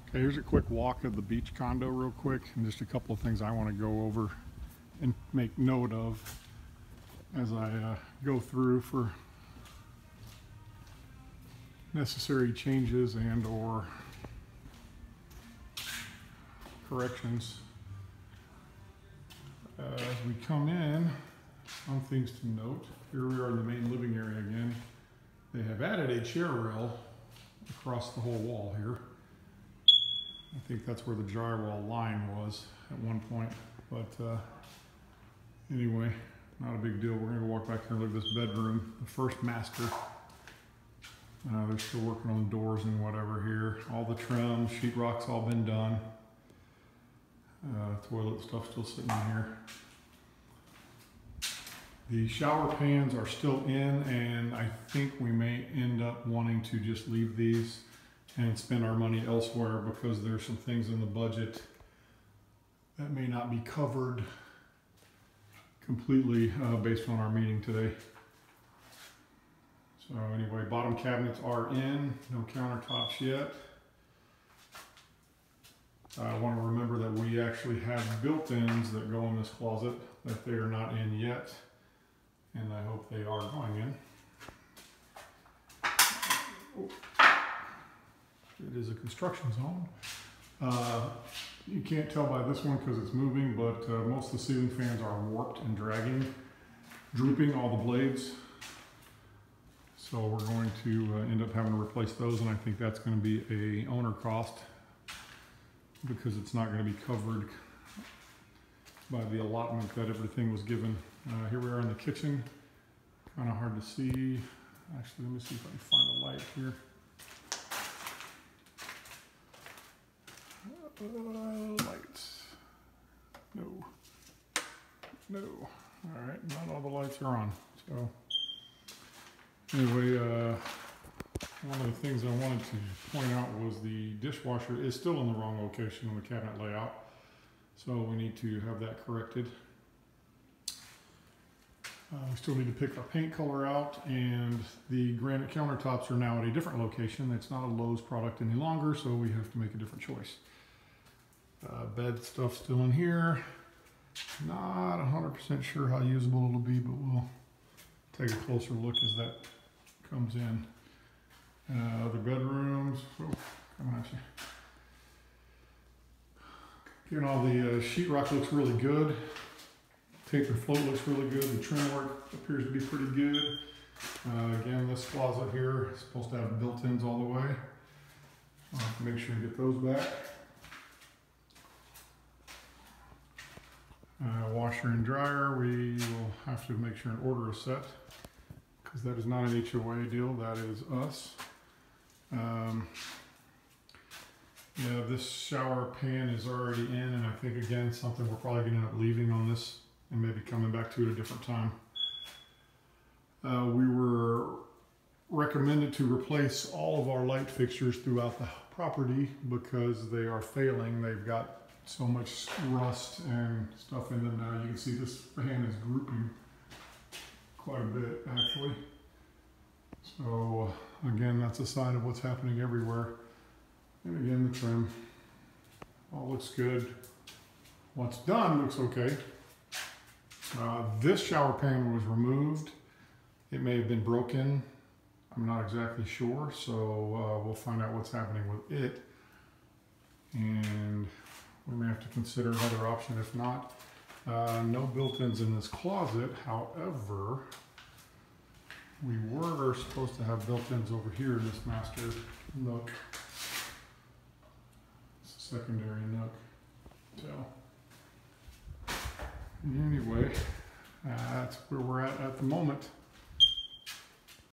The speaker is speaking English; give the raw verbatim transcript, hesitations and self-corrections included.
Okay, here's a quick walk of the beach condo real quick, and just a couple of things I want to go over and make note of as I uh, go through for necessary changes and or corrections. Uh, as we come in, some things to note. Here we are in the main living area again. They have added a chair rail across the whole wall here. I think that's where the drywall line was at one point, but uh, anyway, not a big deal. We're gonna go walk back here and look at this bedroom, the first master. Uh, they're still working on doors and whatever here. All the trim, sheetrock's all been done. Uh, toilet stuff still sitting in here. The shower pans are still in, and I think we may end up wanting to just leave these and spend our money elsewhere because there's some things in the budget that may not be covered completely uh, based on our meeting today. So anyway, bottom cabinets are in, no countertops yet. I want to remember that we actually have built-ins that go in this closet that they are not in yet, and I hope they are going in. Oh. It is a construction zone. Uh, you can't tell by this one because it's moving, but uh, most of the ceiling fans are warped and dragging, drooping all the blades. So we're going to uh, end up having to replace those, and I think that's going to be a owner cost because it's not going to be covered by the allotment that everything was given. Uh, here we are in the kitchen. Kind of hard to see. Actually, let me see if I can find a light here. Uh, lights. No. No. All right, not all the lights are on. So anyway, uh, one of the things I wanted to point out was the dishwasher is still in the wrong location on the cabinet layout. So we need to have that corrected. Uh, we still need to pick our paint color out, and the granite countertops are now at a different location. It's not a Lowe's product any longer, so we have to make a different choice. Uh, bed stuff still in here. Not one hundred percent sure how usable it'll be, but we'll take a closer look as that comes in. Uh, other bedrooms. Oh, coming at you. Again, all the uh, sheetrock looks really good. Tape and float looks really good. The trim work appears to be pretty good. Uh, again, this closet here is supposed to have built-ins all the way. I'll have to make sure to get those back. Uh, washer and dryer, we will have to make sure an order is set because that is not an H O A deal, that is us. Um, yeah, this shower pan is already in, and I think again something we're probably going to end up leaving on this and maybe coming back to it a different time. Uh, we were recommended to replace all of our light fixtures throughout the property because they are failing. They've got so much rust and stuff in them now. You can see this fan is drooping quite a bit actually. So again, that's a sign of what's happening everywhere. And again, the trim all looks good. What's done looks okay. Uh, this shower pan was removed. It may have been broken. I'm not exactly sure, so uh, we'll find out what's happening with it. And we may have to consider another option if not. Uh, no built-ins in this closet. However, we were supposed to have built-ins over here in this master nook. It's a secondary nook. So anyway, uh, that's where we're at at the moment.